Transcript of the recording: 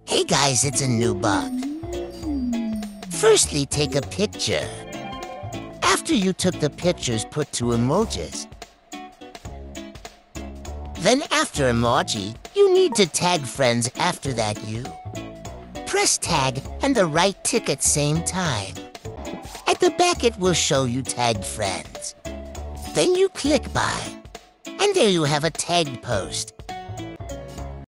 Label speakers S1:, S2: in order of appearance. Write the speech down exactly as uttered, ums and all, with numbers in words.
S1: Hey guys, it's a new bug. Firstly, take a picture. After you took the pictures, put two emojis. Then after emoji, you need to tag friends after that you. Press tag and the right tick at same time. At the back it will show you tagged friends. Then you click buy. And there you have a tagged post.